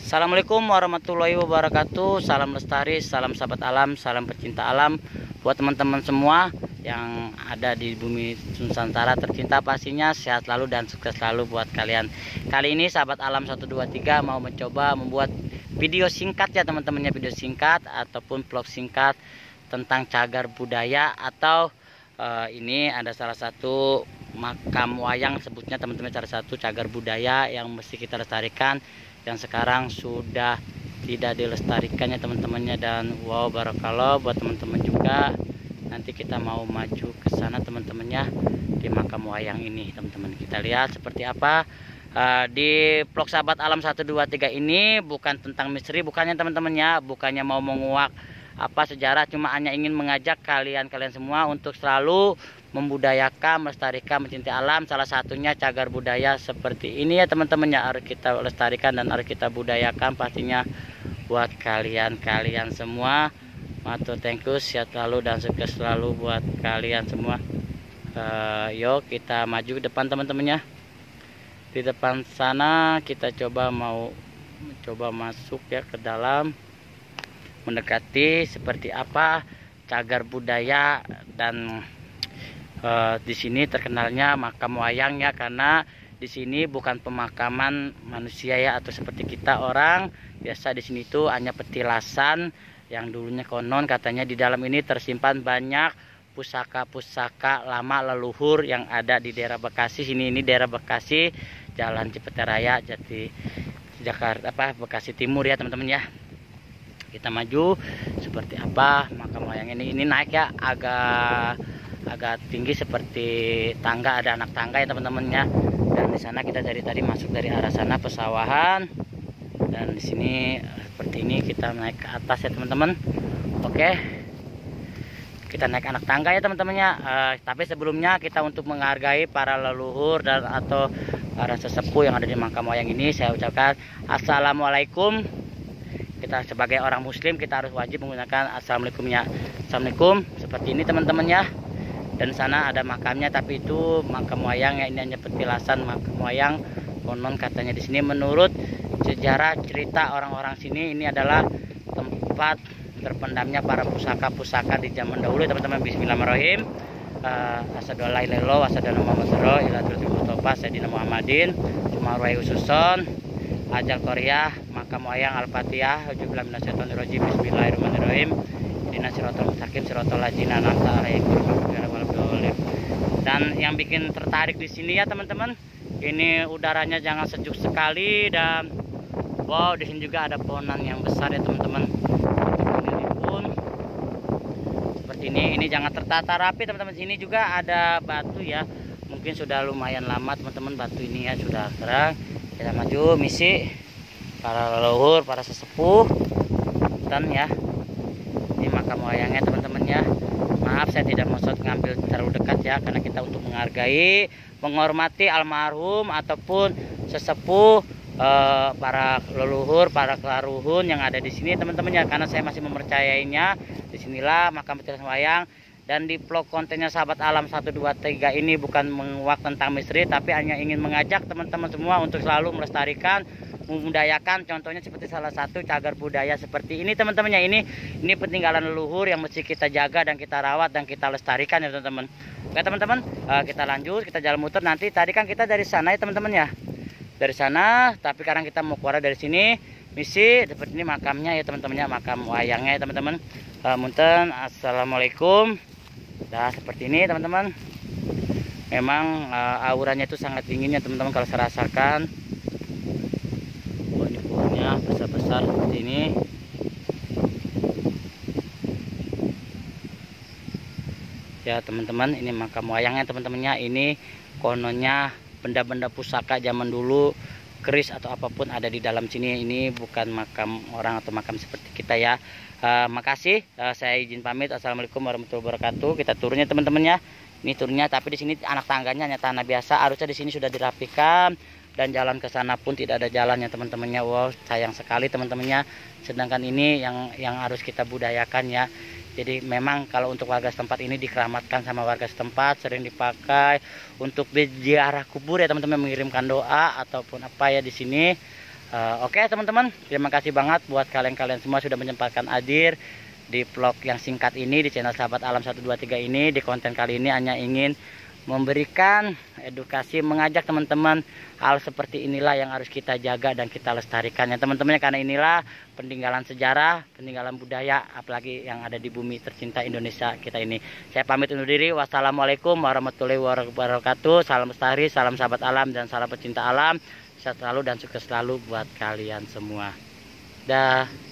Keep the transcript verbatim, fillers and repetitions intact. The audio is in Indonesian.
Assalamualaikum warahmatullahi wabarakatuh. Salam lestari, salam sahabat alam, salam pecinta alam buat teman-teman semua yang ada di bumi Nusantara tercinta. Pastinya sehat selalu dan sukses selalu buat kalian. Kali ini sahabat alam satu dua tiga mau mencoba membuat video singkat ya teman-temannya, video singkat ataupun vlog singkat tentang cagar budaya atau uh, ini ada salah satu makam wayang, sebutnya teman-teman, salah satu cagar budaya yang mesti kita lestarikan yang sekarang sudah tidak dilestarikannya teman-temannya. Dan wow, barakallah buat teman-teman juga. Nanti kita mau maju ke sana teman-temannya di makam wayang ini teman-teman. Kita lihat seperti apa uh, di vlog sahabat alam satu dua tiga ini. Bukan tentang misteri, bukannya teman-temannya, bukannya mau menguak apa sejarah, cuma hanya ingin mengajak kalian-kalian semua untuk selalu membudayakan, melestarikan, mencintai alam. Salah satunya cagar budaya seperti ini ya teman-teman, ya harus kita lestarikan dan harus kita budayakan pastinya buat kalian-kalian semua. Matur thank you, sehat selalu dan sukses selalu buat kalian semua. Uh, yuk kita maju ke depan teman-temannya. Di depan sana kita coba mau coba masuk ya ke dalam, mendekati seperti apa cagar budaya. Dan Uh, di sini terkenalnya makam wayang ya, karena di sini bukan pemakaman manusia ya, atau seperti kita orang biasa. Di sini tuh hanya petilasan yang dulunya konon katanya di dalam ini tersimpan banyak pusaka-pusaka lama leluhur yang ada di daerah Bekasi sini. Ini daerah Bekasi, Jalan Cipete Raya, Jati Jakarta, apa Bekasi Timur ya teman-teman ya. Kita maju seperti apa makam wayang ini. Ini naik ya, agak agak tinggi seperti tangga, ada anak tangga ya teman-temannya. Dan di sana kita dari tadi masuk dari arah sana pesawahan, dan di sini seperti ini kita naik ke atas ya teman-teman. Oke, kita naik anak tangga ya teman-temannya. Uh, tapi sebelumnya kita untuk menghargai para leluhur dan atau para sesepuh yang ada di makam wayang ini, saya ucapkan assalamualaikum. Kita sebagai orang muslim kita harus wajib menggunakan assalamualaikumnya. Assalamualaikum seperti ini teman-teman ya. Dan sana ada makamnya, tapi itu makam wayang ya, ini hanya petilasan makam wayang. Konon katanya di sini menurut sejarah cerita orang-orang sini, ini adalah tempat terpendamnya para pusaka-pusaka di zaman dahulu teman-teman. Bismillahirrahmanirrahim. Asyhadu an la ilaha illallah wa asyhadu anna muhammadar rasulullah ila turul mustafa sayyidina Muhammadin Sumarwai ususon ajal Korea makam wayang al-fatihah. Auzubillahi minasyaitonir rajim. Bismillahirrahmanirrahim. Siratal mustaqim siratal ladzina an'amta alaihim. Dan yang bikin tertarik di sini ya teman-teman, ini udaranya jangan sejuk sekali, dan wow, di sini juga ada pohonan yang besar ya teman-teman. Ini pun seperti ini, ini jangan tertata rapi teman-teman. Sini juga ada batu ya, mungkin sudah lumayan lama teman-teman batu ini ya, sudah kering. Kita maju misi para leluhur, para sesepuh dan ya. Ini makam wayangnya teman-teman ya. Maaf saya tidak mau ngambil terlalu dekat ya, karena kita untuk menghargai, menghormati almarhum ataupun sesepuh eh, para leluhur, para kelaruhun yang ada di sini teman-teman ya. Karena saya masih mempercayainya. Disinilah makam petilasan wayang. Dan di vlog kontennya sahabat alam satu dua tiga ini bukan menguak tentang misteri, tapi hanya ingin mengajak teman-teman semua untuk selalu melestarikan, membudayakan. Contohnya seperti salah satu cagar budaya seperti ini teman-temannya. Ini ini peninggalan leluhur yang mesti kita jaga dan kita rawat dan kita lestarikan ya teman-teman. Oke teman-teman, uh, kita lanjut, kita jalan muter. Nanti tadi kan kita dari sana ya teman-teman ya, dari sana, tapi sekarang kita mau keluar dari sini. Misi seperti ini makamnya ya teman-temannya, makam wayangnya ya teman-teman. Uh, Munten, assalamualaikum. Nah seperti ini teman-teman. Memang uh, auranya itu sangat dingin ya teman-teman kalau saya rasakan. Besar-besar seperti ini. Ya teman-teman, ini makam wayangnya teman-temannya. Ini kononnya benda-benda pusaka zaman dulu, keris atau apapun ada di dalam sini. Ini bukan makam orang atau makam seperti kita ya. Uh, makasih, uh, saya izin pamit. Assalamualaikum warahmatullahi wabarakatuh. Kita turunnya teman-temannya. Ini turunnya, tapi di sini anak tangganya hanya tanah biasa. Harusnya di sini sudah dirapikan. Dan jalan ke sana pun tidak ada jalannya teman-temannya. Wow, sayang sekali teman-temannya. Sedangkan ini yang yang harus kita budayakan ya. Jadi memang kalau untuk warga setempat ini dikeramatkan sama warga setempat, sering dipakai untuk berziarah kubur ya teman-teman, mengirimkan doa ataupun apa ya di sini. Uh, Oke okay, teman-teman, terima kasih banget buat kalian-kalian semua sudah menyempatkan hadir di vlog yang singkat ini di channel Sahabat Alam satu dua tiga ini. Di konten kali ini hanya ingin memberikan edukasi, mengajak teman-teman hal seperti inilah yang harus kita jaga dan kita lestarikan ya teman-teman, karena inilah peninggalan sejarah, peninggalan budaya, apalagi yang ada di bumi tercinta Indonesia kita ini. Saya pamit undur diri. Wassalamualaikum warahmatullahi wabarakatuh. Salam lestari, salam sahabat alam, dan salam pecinta alam. Sehat selalu dan sukses selalu buat kalian semua. Dah.